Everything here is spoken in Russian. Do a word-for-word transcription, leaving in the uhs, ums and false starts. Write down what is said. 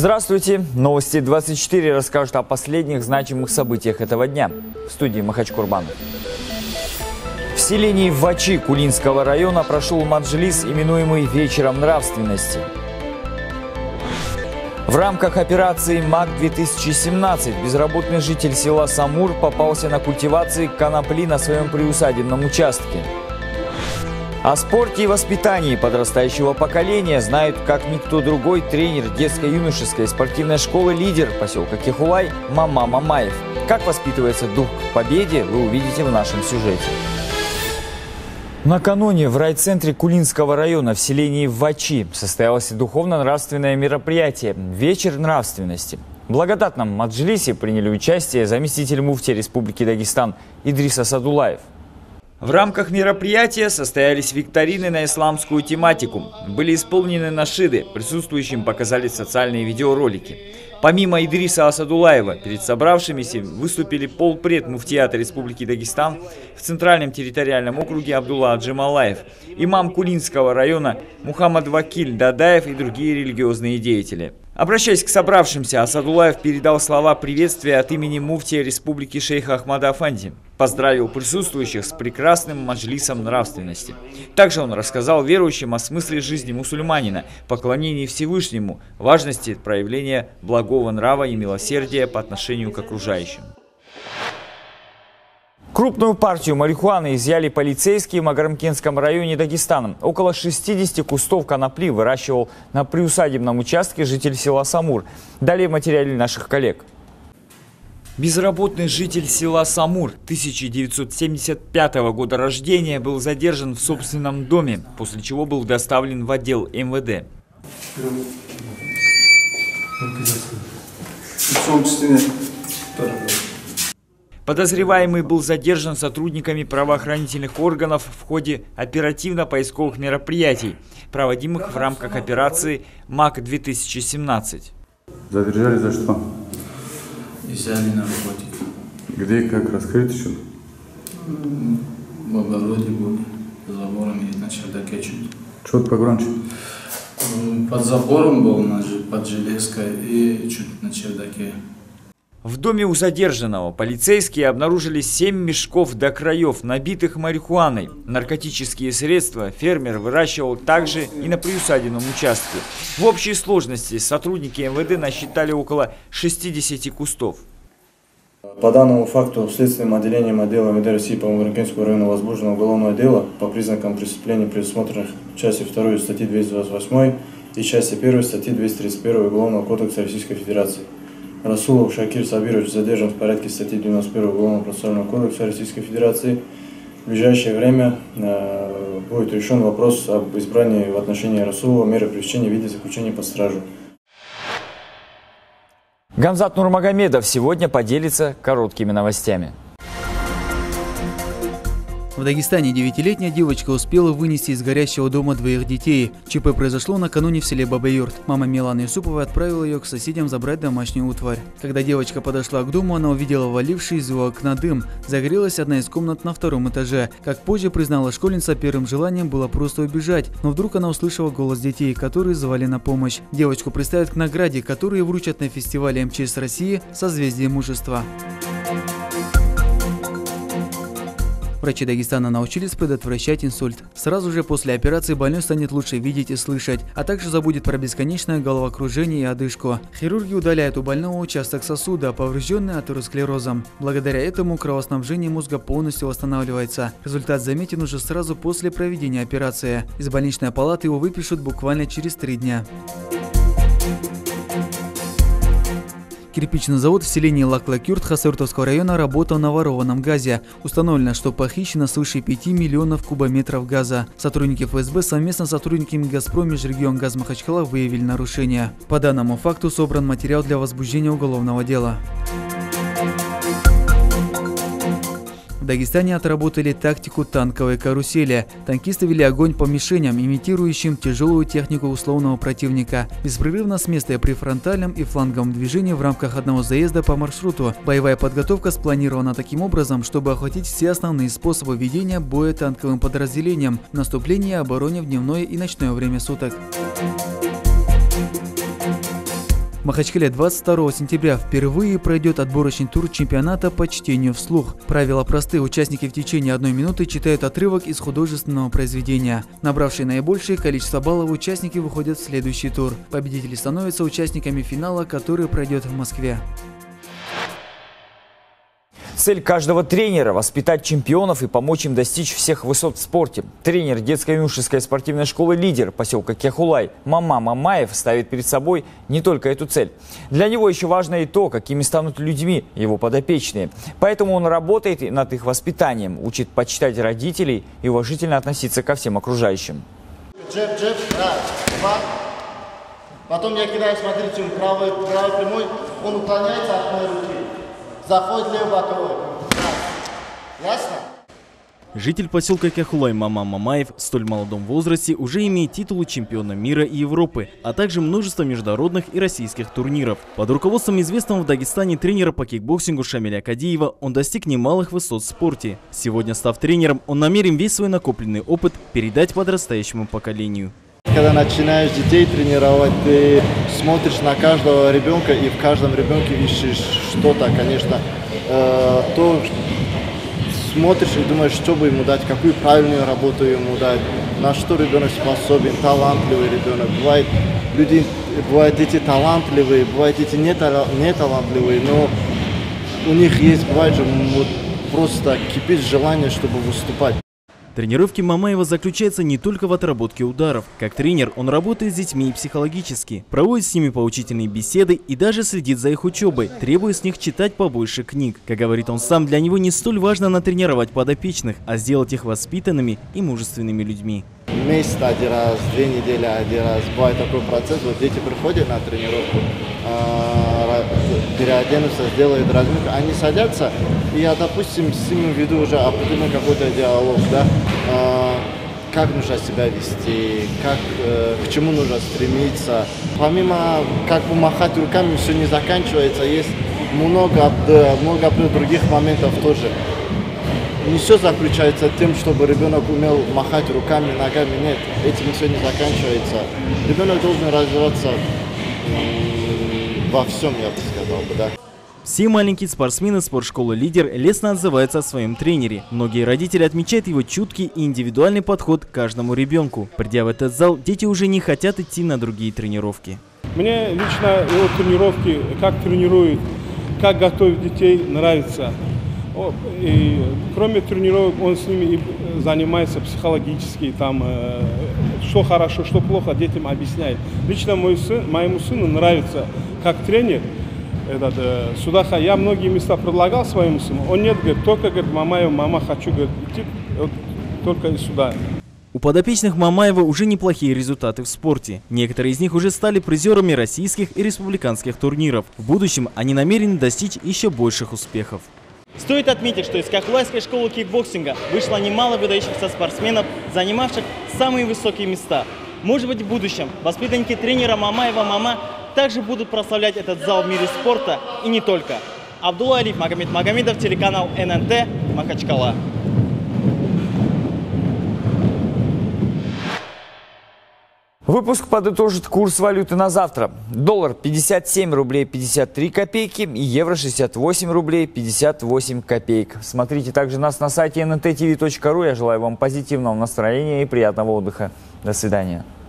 Здравствуйте! Новости двадцать четыре расскажут о последних значимых событиях этого дня. В студии Махач Курбанов. В селении Вачи Кулинского района прошел маджлис, именуемый «Вечером нравственности». В рамках операции МАК-две тысячи семнадцать безработный житель села Самур попался на культивации конопли на своем приусадебном участке. О спорте и воспитании подрастающего поколения знают как никто другой тренер детско-юношеской спортивной школы «Лидер» поселка Кехулай Мама Мамаев. Как воспитывается дух к победе, вы увидите в нашем сюжете. Накануне в райцентре Кулинского района в селении Вачи состоялось духовно-нравственное мероприятие «Вечер нравственности». В благодатном маджлисе приняли участие заместитель муфтия Республики Дагестан Идрис Асадулаев. В рамках мероприятия состоялись викторины на исламскую тематику. Были исполнены нашиды, присутствующим показали социальные видеоролики. Помимо Идриса Асадулаева, перед собравшимися выступили полпред муфтията Республики Дагестан в Центральном территориальном округе Абдулла Аджималаев, имам Кулинского района Мухаммад Вакиль Дадаев и другие религиозные деятели. Обращаясь к собравшимся, Асадулаев передал слова приветствия от имени муфтия Республики шейха Ахмада Афанди. Поздравил присутствующих с прекрасным маджлисом нравственности. Также он рассказал верующим о смысле жизни мусульманина, поклонении Всевышнему, важности проявления благого нрава и милосердия по отношению к окружающим. Крупную партию марихуаны изъяли полицейские в Магарамкентском районе Дагестана. Около шестидесяти кустов конопли выращивал на приусадебном участке житель села Самур. Далее в материале наших коллег. Безработный житель села Самур тысяча девятьсот семьдесят пятого года рождения был задержан в собственном доме, после чего был доставлен в отдел эм вэ дэ. Подозреваемый был задержан сотрудниками правоохранительных органов в ходе оперативно-поисковых мероприятий, проводимых в рамках операции МАК-две тысячи семнадцать. Задержали за что? Взяли наркотики. Где и как? Раскрыть еще? В огороде были, за забором и на чердаке чуть. Чуть погромче. Под забором был, под железкой и чуть на чердаке. В доме у задержанного полицейские обнаружили семь мешков до краев, набитых марихуаной. Наркотические средства фермер выращивал также и на приусадебном участке. В общей сложности сотрудники эм вэ дэ насчитали около шестидесяти кустов. По данному факту следственным отделением отдела эм вэ дэ России по Магарамкентскому району возбуждено уголовное дело по признакам преступлений, предусмотренных в части второй статьи двести двадцать восемь и части первой статьи двести тридцать один Уголовного кодекса Российской Федерации. Расулов Шакир Сабирович задержан в порядке статьи девяносто один Уголовного процессуального кодекса Российской Федерации. В ближайшее время э, будет решен вопрос об избрании в отношении Расулова меры пресечения в виде заключения под стражу. Гамзат Нурмагомедов сегодня поделится короткими новостями. В Дагестане девятилетняя девочка успела вынести из горящего дома двоих детей. ЧП произошло накануне в селе Бабаюрт. Мама Миланы Юсупова отправила ее к соседям забрать домашнюю утварь. Когда девочка подошла к дому, она увидела валивший из его окна дым. Загорелась одна из комнат на втором этаже. Как позже признала школьница, первым желанием было просто убежать. Но вдруг она услышала голос детей, которые звали на помощь. Девочку представят к награде, которую вручат на фестивале эм че эс России «Созвездие мужества». Врачи Дагестана научились предотвращать инсульт. Сразу же после операции больной станет лучше видеть и слышать, а также забудет про бесконечное головокружение и одышку. Хирурги удаляют у больного участок сосуда, поврежденный атеросклерозом. Благодаря этому кровоснабжение мозга полностью восстанавливается. Результат заметен уже сразу после проведения операции. Из больничной палаты его выпишут буквально через три дня. Кирпичный завод в селении Лаклакюрт Хасыртовского района работал на ворованном газе. Установлено, что похищено свыше пяти миллионов кубометров газа. Сотрудники эф эс бэ совместно с сотрудниками «Газпром» Межрегионгаз Махачкала выявили нарушения. По данному факту собран материал для возбуждения уголовного дела. В Дагестане отработали тактику танковой карусели. Танкисты вели огонь по мишеням, имитирующим тяжелую технику условного противника. Беспрерывно с места при фронтальном и фланговом движении в рамках одного заезда по маршруту. Боевая подготовка спланирована таким образом, чтобы охватить все основные способы ведения боя танковым подразделением, наступление и обороне в дневное и ночное время суток. В Махачкале двадцать второго сентября впервые пройдет отборочный тур чемпионата по чтению вслух. Правила простые, участники в течение одной минуты читают отрывок из художественного произведения. Набравшие наибольшее количество баллов участники выходят в следующий тур. Победители становятся участниками финала, который пройдет в Москве. Цель каждого тренера – воспитать чемпионов и помочь им достичь всех высот в спорте. Тренер детско-юношеской спортивной школы «Лидер» поселка Кяхулай Мама Мамаев ставит перед собой не только эту цель. Для него еще важно и то, какими станут людьми его подопечные. Поэтому он работает над их воспитанием, учит почитать родителей и уважительно относиться ко всем окружающим. Джеб, джеб, раз, два. Потом я кидаю, смотрите, он правый, правый прямой, он уклоняется от моей руки. Заходит левый боковой. Ясно? Житель поселка Кяхулай Мама Мамаев в столь молодом возрасте уже имеет титулы чемпиона мира и Европы, а также множество международных и российских турниров. Под руководством известного в Дагестане тренера по кикбоксингу Шамиля Кадиева он достиг немалых высот в спорте. Сегодня, став тренером, он намерен весь свой накопленный опыт передать подрастающему поколению. Когда начинаешь детей тренировать, ты смотришь на каждого ребенка и в каждом ребенке ищешь что-то, конечно, э, то смотришь и думаешь, что бы ему дать, какую правильную работу ему дать, на что ребенок способен, талантливый ребенок. Бывает, люди, бывают эти талантливые, бывают эти неталантливые, но у них есть, бывает же, вот, просто кипит желание, чтобы выступать. Тренировки Мамаева заключаются не только в отработке ударов. Как тренер он работает с детьми и психологически, проводит с ними поучительные беседы и даже следит за их учебой, требуя с них читать побольше книг. Как говорит он сам, для него не столь важно натренировать подопечных, а сделать их воспитанными и мужественными людьми. Месяц один раз, две недели один раз. Бывает такой процесс, вот дети приходят на тренировку, переоденутся, сделают разминку, они садятся, и я, допустим, с ними веду уже определенный какой-то диалог, да, как нужно себя вести, как, к чему нужно стремиться. Помимо как бы махать руками, все не заканчивается, есть много, много других моментов тоже. Не все заключается тем, чтобы ребенок умел махать руками, ногами. Нет, этим все не заканчивается. Ребенок должен развиваться во всем, я бы сказал бы, да. Все маленькие спортсмены спортшколы «Лидер» лестно отзываются о своем тренере. Многие родители отмечают его чуткий и индивидуальный подход к каждому ребенку. Придя в этот зал, дети уже не хотят идти на другие тренировки. Мне лично его тренировки, как тренируют, как готовят детей, нравится. И, кроме тренировок, он с ними и занимается психологически, там, э, что хорошо, что плохо, детям объясняет. Лично мой сын, моему сыну нравится, как тренер, этот, э, сюда, я многие места предлагал своему сыну, он нет, говорит, только, говорит, мама, мама, хочу, говорит, идти вот, только сюда. У подопечных Мамаева уже неплохие результаты в спорте. Некоторые из них уже стали призерами российских и республиканских турниров. В будущем они намерены достичь еще больших успехов. Стоит отметить, что из Кяхулайской школы кикбоксинга вышло немало выдающихся спортсменов, занимавших самые высокие места. Может быть, в будущем воспитанники тренера Мамаева Мама также будут прославлять этот зал в мире спорта и не только. Абдулла Алиев, Магомед Магомедов, телеканал эн эн тэ, Махачкала. Выпуск подытожит курс валюты на завтра. Доллар пятьдесят семь рублей пятьдесят три копейки и евро шестьдесят восемь рублей пятьдесят восемь копеек. Смотрите также нас на сайте эн эн тэ ти ви точка ру. Я желаю вам позитивного настроения и приятного отдыха. До свидания.